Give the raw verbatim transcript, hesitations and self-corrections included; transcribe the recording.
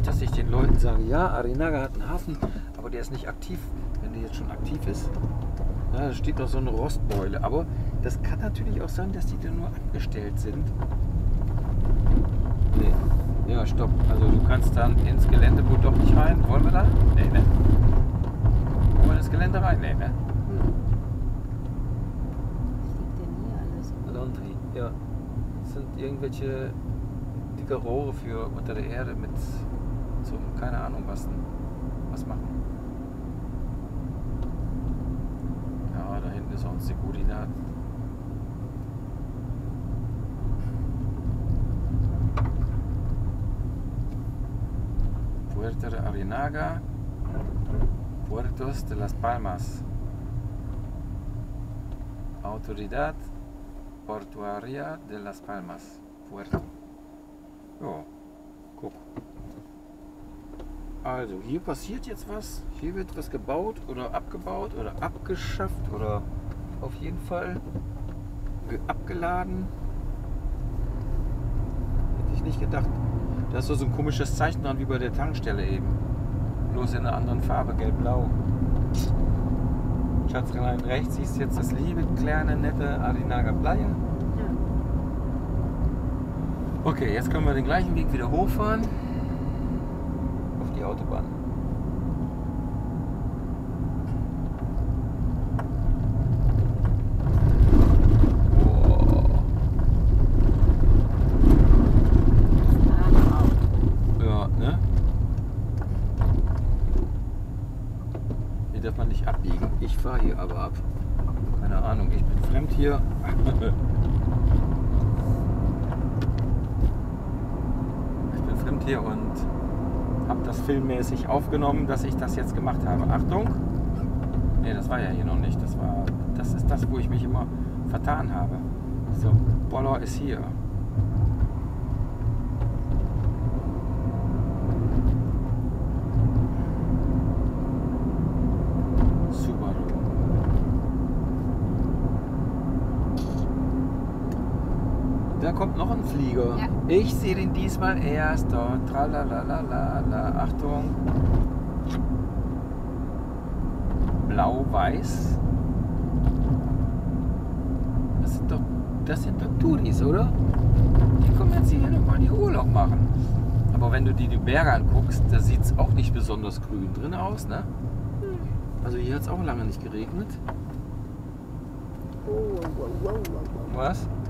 nicht, dass ich den Leuten sage, ja, Arinaga hat einen Hafen, aber der ist nicht aktiv, wenn der jetzt schon aktiv ist. Ja, da steht noch so eine Rostbeule. Aber das kann natürlich auch sein, dass die da nur angestellt sind. Nee. Ja, stopp. Also du kannst dann ins Gelände wohl doch nicht rein. Wollen wir da? Nee, ne? Wollen wir ins Gelände rein? Nee, ne? Laundry, ja. Das sind irgendwelche dicke Rohre für unter der Erde mit zum, keine Ahnung was, was machen. Ja, da hinten ist auch ein Seguridad. Puerto de Arinaga, Puertos de las Palmas, Autoridad Portuaria de las Palmas, Puerto. Ja, guck. Also hier passiert jetzt was. Hier wird was gebaut oder abgebaut oder abgeschafft oder auf jeden Fall abgeladen. Hätte ich nicht gedacht. Da ist so ein komisches Zeichen dran wie bei der Tankstelle eben. Bloß in einer anderen Farbe, gelb-blau. Schatzrein rechts siehst du jetzt das liebe, kleine, nette Arinaga Playa. Okay, jetzt können wir den gleichen Weg wieder hochfahren auf die Autobahn. Wow. Ja, ne? Hier darf man nicht abbiegen. Ich fahre hier aber ab. Keine Ahnung, ich bin fremd hier. Hier und habe das filmmäßig aufgenommen, dass ich das jetzt gemacht habe. Achtung! Ne, das war ja hier noch nicht. Das war, das ist das, wo ich mich immer vertan habe. So, Boller ist hier. Subaru. Da kommt noch ein Flieger. Ja. Ich sehe den diesmal erst dort. Tralalalala. Achtung. Blau-Weiß. Das sind doch, das sind doch Touris, oder? Die kommen jetzt hier nochmal in die Urlaub machen. Aber wenn du dir die Berge anguckst, da sieht es auch nicht besonders grün drin aus, ne? Also hier hat es auch lange nicht geregnet. Was?